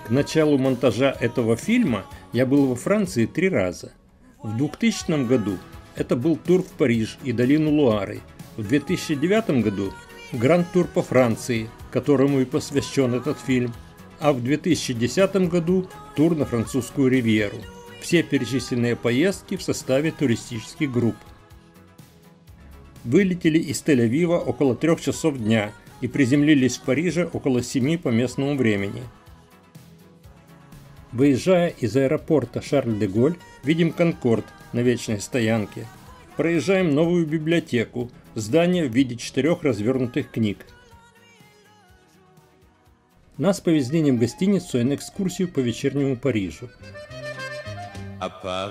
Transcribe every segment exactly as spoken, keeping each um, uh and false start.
К началу монтажа этого фильма я был во Франции три раза. В двухтысячном году это был тур в Париж и долину Луары. В две тысячи девятом году гранд-тур по Франции, которому и посвящен этот фильм. А в две тысячи десятом году тур на французскую ривьеру. Все перечисленные поездки в составе туристических групп. Вылетели из Тель-Авива около трех часов дня и приземлились в Париже около семи по местному времени. Выезжая из аэропорта Шарль-де-Голь, видим Конкорд на вечной стоянке. Проезжаем новую библиотеку, здание в виде четырех развернутых книг. Нас повезли в гостиницу и на экскурсию по вечернему Парижу. À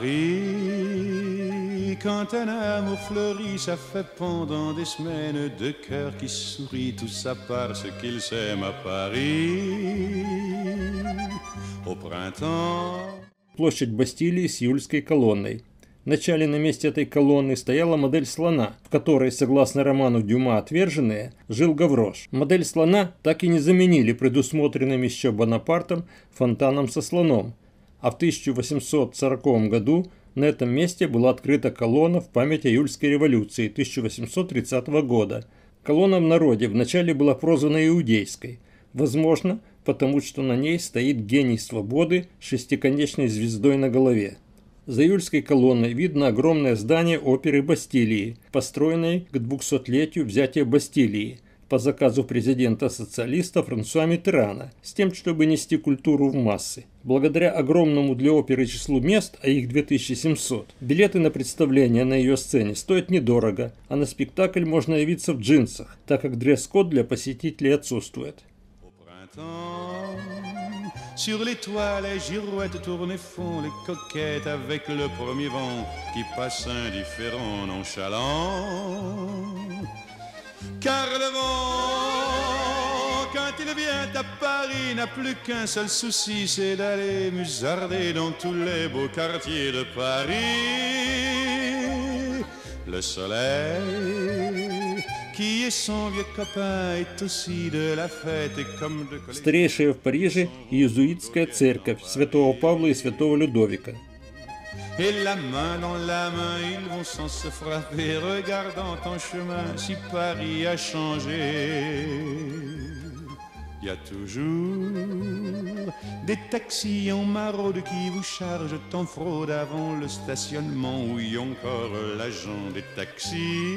Paris, quand un amour fleurit, ça fait pendant des semaines deux cœurs qui sourient, tout ça parce qu'ils s'aiment à Paris. Au printemps. Площадь Бастилии с июльской колонной. Вначале на месте этой колонны стояла модель слона, в которой, согласно роману Дюма «Отверженные», жил Гаврош. Модель слона так и не заменили предусмотренным еще Бонапартом фонтаном со слоном. А в тысяча восемьсот сороковом году на этом месте была открыта колонна в память о июльской революции тысяча восемьсот тридцатого года. Колонна в народе вначале была прозвана Иудейской. Возможно, потому что на ней стоит гений свободы с шестиконечной звездой на голове. За июльской колонной видно огромное здание оперы Бастилии, построенной к двухсотлетию взятия Бастилии по заказу президента-социалиста Франсуа Миттерана, с тем, чтобы нести культуру в массы. Благодаря огромному для оперы числу мест, а их две тысячи семьсот, билеты на представление на ее сцене стоят недорого, а на спектакль можно явиться в джинсах, так как дресс-код для посетителей отсутствует. Sur les toits, les girouettes tournent et font les coquettes avec le premier vent qui passe indifférent, nonchalant. Car le vent, quand il vient à Paris, n'a plus qu'un seul souci, c'est d'aller musarder dans tous les beaux quartiers de Paris. Le soleil, qui est son vieux copain, est aussi de la fête et comme de... Старейшая в Париже иезуитская церковь святого Павла и святого Людовика. Et la main dans la main, ils vont sans se frapper, regardant en chemin si Paris a changé. Il y a toujours des taxis en maraude qui vous chargent en fraude avant le stationnement où il y a encore l'agent des taxis.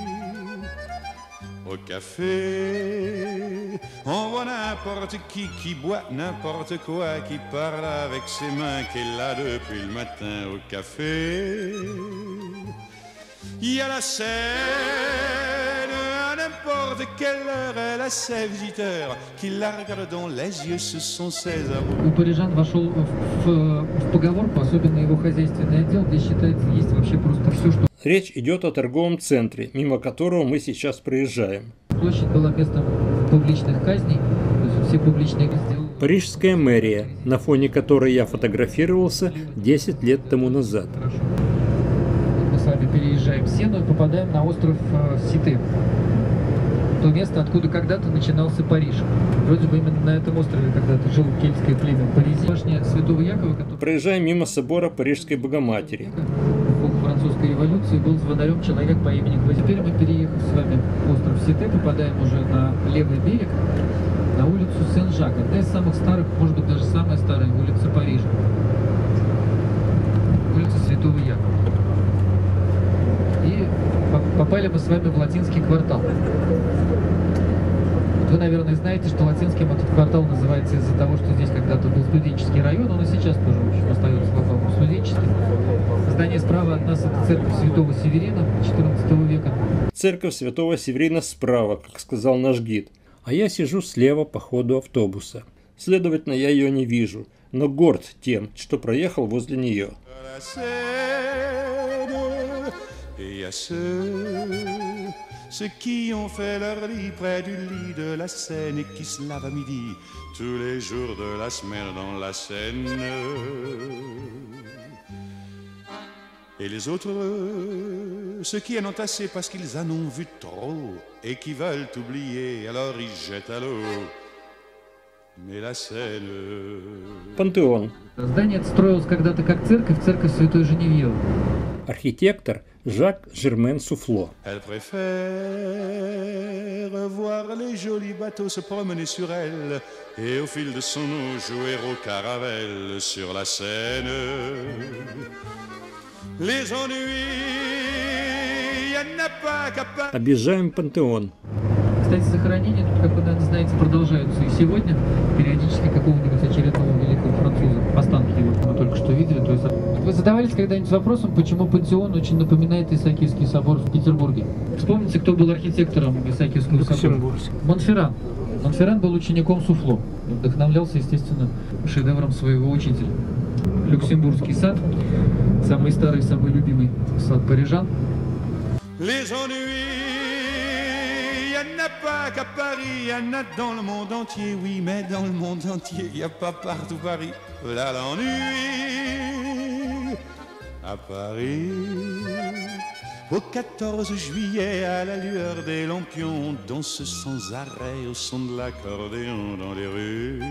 Au café, on voit n'importe qui qui boit n'importe quoi, qui parle avec ses mains, qui est là depuis le matin au café. Il y a la scène, à n'importe quelle heure, elle a ses visiteurs qui la regardent dans les yeux, ce sont ses amours. У парижан вошел в, в, в поговорку, особенно его хозяйственный отдел, где считается есть вообще просто все, что... Речь идет о торговом центре, мимо которого мы сейчас проезжаем. Площадь была местом публичных казней, то есть все публичные казни. Парижская мэрия, на фоне которой я фотографировался десять лет тому назад. Хорошо. Мы с вами переезжаем Сену и попадаем на остров Сите. То место, откуда когда-то начинался Париж. Вроде бы именно на этом острове когда-то жило кельтское племя Паризи. Башня Святого Якова, который... Проезжаем мимо собора Парижской Богоматери. Французской революции был звонарем человек по имени Гвоздь. Теперь мы, переехав с вами остров Сите, попадаем уже на левый берег, на улицу Сен-Жак. Одна из самых старых, может быть, даже самая старая улица Парижа. Улица Святого Якова. И попали мы с вами в латинский квартал. Вы, наверное, знаете, что латинским этот квартал называется из-за того, что здесь когда-то был студенческий район, он и сейчас тоже, в общем, остается по-моему студенческим. Здание справа от нас — это церковь Святого Северина четырнадцатого века. Церковь Святого Северина справа, как сказал наш гид. А я сижу слева по ходу автобуса. Следовательно, я ее не вижу, но горд тем, что проехал возле нее. Ceux qui ont fait leur lit près du lit de la Seine et qui se lavent à midi tous les jours de la semaine dans la Seine. Et les autres, ceux qui en ont assez parce qu'ils en ont vu trop et qui veulent oublier, alors ils jettent à l'eau Пантеон. Здание строилось когда-то как церковь, церковь Святой Женевьевы. Архитектор Жак Жермен Суфло. Elle préfère voir les jolis bateaux se promener sur elle et au fil de son eau jouer au caravelle sur la Seine. Les ennuis, y'en a pas qu'à pas. Объезжаем Пантеон. Кстати, захоронения тут, как вы, наверное, знаете, продолжаются и сегодня. Периодически какого-нибудь очередного великого француза. Останки его мы только что видели. То есть... Вы задавались когда-нибудь вопросом, почему Пантеон очень напоминает Исаакиевский собор в Петербурге? Вспомните, кто был архитектором Исаакиевского собора? Монферран. Монферран был учеником Суфло. Вдохновлялся, естественно, шедевром своего учителя. Люксембургский сад. Самый старый, самый любимый сад парижан. Les ennuis, y'en a pas qu'à Paris, y'en a dans le monde entier, oui, mais dans le monde entier, y a pas partout Paris. Là l'ennui à Paris. Au quatorze juillet, à la lueur des lampions, on danse sans arrêt au son de l'accordéon dans les rues.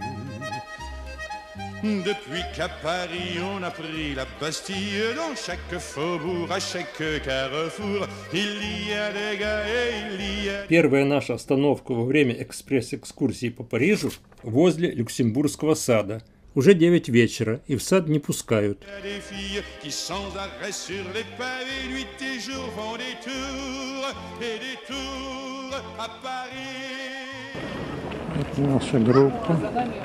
Depuis qu'à Paris on a pris la Bastille, dans chaque faubourg, à chaque carrefour, il y a des gars et il y a... Первая наша остановка во время экспресс-экскурсии по Парижу возле Люксембургского сада. Уже девять вечера, и в сад не пускают. Это наша группа.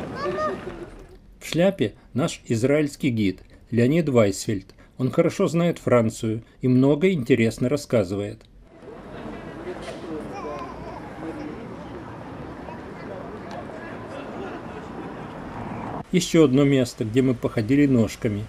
В шляпе наш израильский гид Леонид Вайсфельд. Он хорошо знает Францию и много интересно рассказывает. Еще одно место, где мы походили ножками.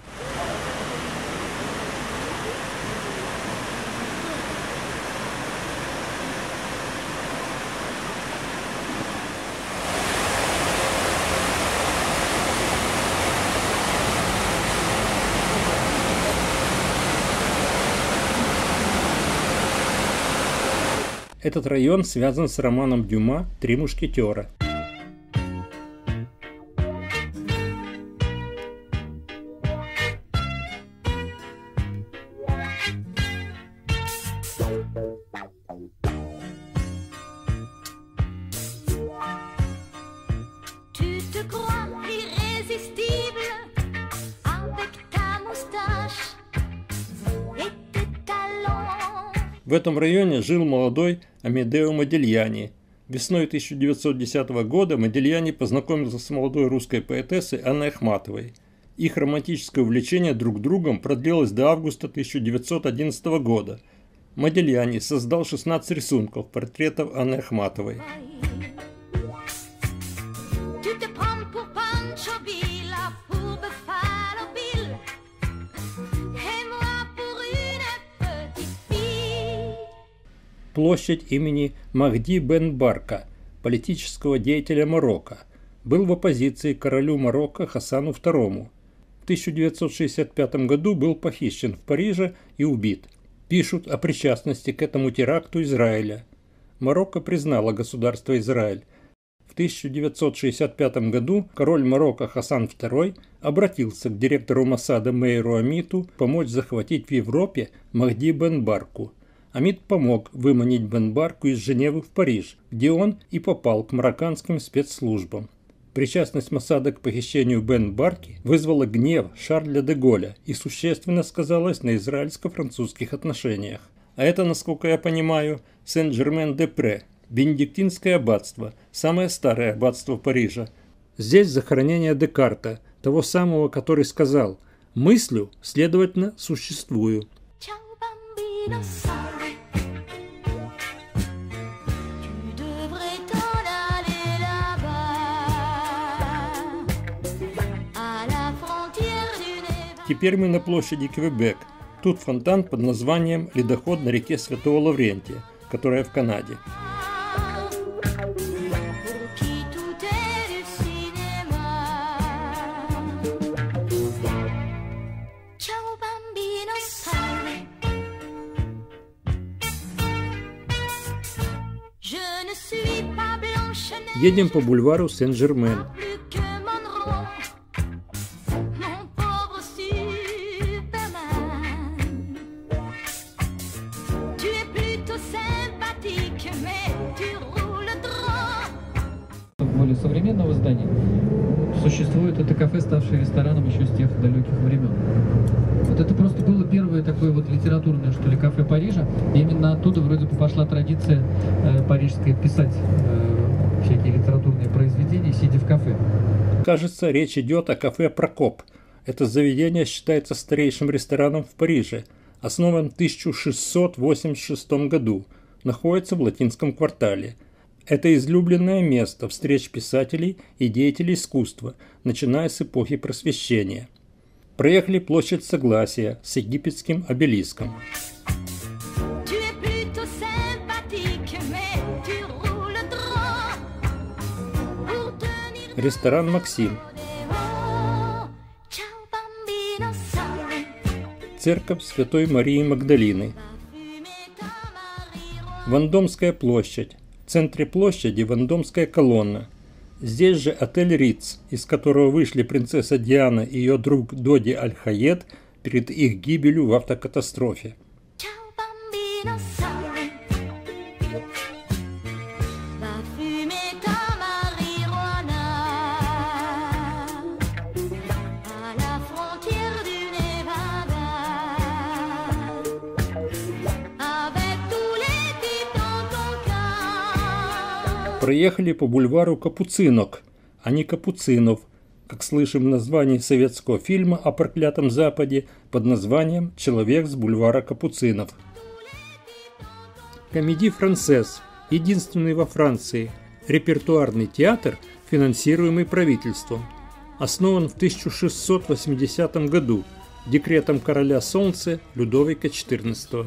Этот район связан с романом Дюма «Три мушкетера». В этом районе жил молодой Амедео Модильяни. Весной тысяча девятьсот десятого года Модильяни познакомился с молодой русской поэтессой Анной Ахматовой. Их романтическое увлечение друг другом продлилось до августа тысяча девятьсот одиннадцатого года. Модильяни создал шестнадцать рисунков портретов Анны Ахматовой. Площадь имени Махди бен Барка, политического деятеля Марокко, был в оппозиции королю Марокко Хасану второму. В тысяча девятьсот шестьдесят пятом году был похищен в Париже и убит. Пишут о причастности к этому теракту Израиля. Марокко признало государство Израиль. В тысяча девятьсот шестьдесят пятом году король Марокко Хасан второй обратился к директору Моссада Мейру Амиту помочь захватить в Европе Махди бен Барку. Амит помог выманить бен Барку из Женевы в Париж, где он и попал к марокканским спецслужбам. Причастность Моссада к похищению бен Барки вызвала гнев Шарля де Голля и существенно сказалась на израильско-французских отношениях. А это, насколько я понимаю, Сен-Жермен-де-Пре, Бенедиктинское аббатство, самое старое аббатство Парижа. Здесь захоронение Декарта, того самого, который сказал «мыслю, следовательно, существую». Теперь мы на площади Квебек. Тут фонтан под названием «Ледоход на реке Святого Лаврентия», которая в Канаде. Je ne suis pas Blanche-Neige. Едем по бульвару Сен-Жермен. Более современного здания существует это кафе, ставшее рестораном еще с тех далеких времен. Вот это просто было первое такое вот литературное, что ли, кафе Парижа. И именно оттуда вроде бы пошла традиция э, парижская писать э, всякие литературные произведения, сидя в кафе. Кажется, речь идет о кафе «Прокоп». Это заведение считается старейшим рестораном в Париже. Основан в тысяча шестьсот восемьдесят шестом году. Находится в Латинском квартале. Это излюбленное место встреч писателей и деятелей искусства, начиная с эпохи Просвещения. Проехали площадь Согласия с египетским обелиском. Ресторан «Максим». Церковь Святой Марии Магдалины. Вандомская площадь. В центре площади Вандомская колонна. Здесь же отель Риц, из которого вышли принцесса Диана и ее друг Доди Аль-Хаед перед их гибелью в автокатастрофе. Проехали по бульвару Капуцинок, а не Капуцинов, как слышим в названии советского фильма о проклятом Западе под названием «Человек с бульвара Капуцинов». Комедий Франсез – единственный во Франции репертуарный театр, финансируемый правительством. Основан в тысяча шестьсот восьмидесятом году декретом короля Солнца Людовика четырнадцатого.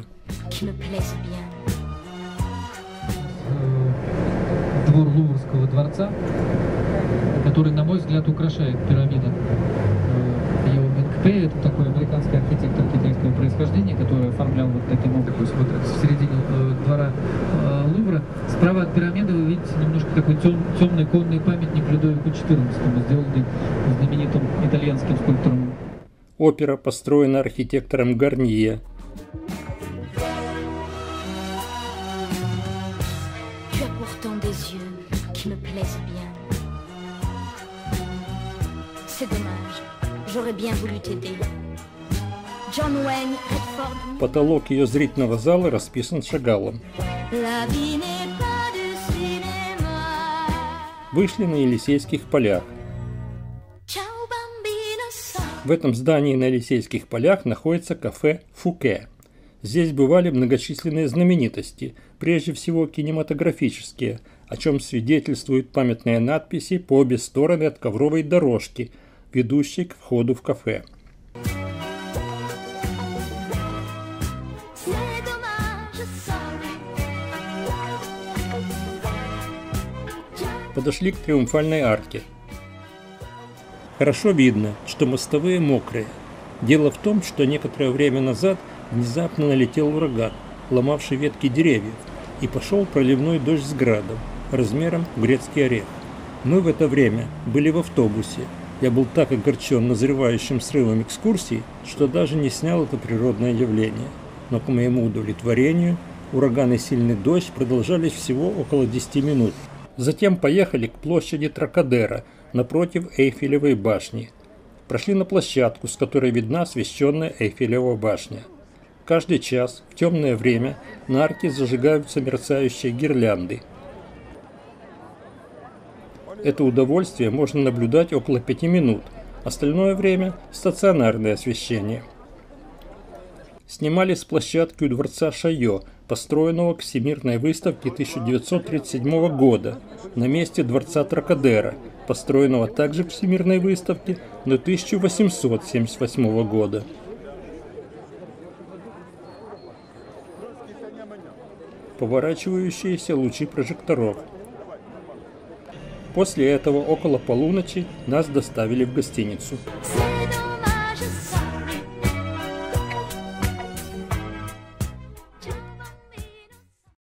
Двор Луврского дворца, который, на мой взгляд, украшает пирамида Ео Мингпе. Это такой американский архитектор китайского происхождения, который оформлял вот таким образом вот в середине э, двора э, Лувра. Справа от пирамиды вы видите немножко такой тем, темный конный памятник Людовику четырнадцатому, сделанный знаменитым итальянским скульптором. Опера построена архитектором Гарнье. Потолок ее зрительного зала расписан Шагалом. Вышли на Елисейских полях. В этом здании на Елисейских полях находится кафе «Фуке». Здесь бывали многочисленные знаменитости, прежде всего кинематографические, о чем свидетельствуют памятные надписи по обе стороны от ковровой дорожки, ведущей к входу в кафе. Подошли к Триумфальной арке. Хорошо видно, что мостовые мокрые. Дело в том, что некоторое время назад внезапно налетел ураган, ломавший ветки деревьев, и пошел проливной дождь с градом, размером в грецкий орех. Мы в это время были в автобусе. Я был так огорчен назревающим срывом экскурсий, что даже не снял это природное явление. Но к моему удовлетворению ураган и сильный дождь продолжались всего около десяти минут. Затем поехали к площади Трокадеро, напротив Эйфелевой башни. Прошли на площадку, с которой видна освещенная Эйфелева башня. Каждый час в темное время на арке зажигаются мерцающие гирлянды. Это удовольствие можно наблюдать около пяти минут, остальное время – стационарное освещение. Снимали с площадки у дворца Шайо, построенного к Всемирной выставке тысяча девятьсот тридцать седьмого года, на месте дворца Трокадеро, построенного также к Всемирной выставке, но тысяча восемьсот семьдесят восьмого года. Поворачивающиеся лучи прожекторов. После этого около полуночи нас доставили в гостиницу.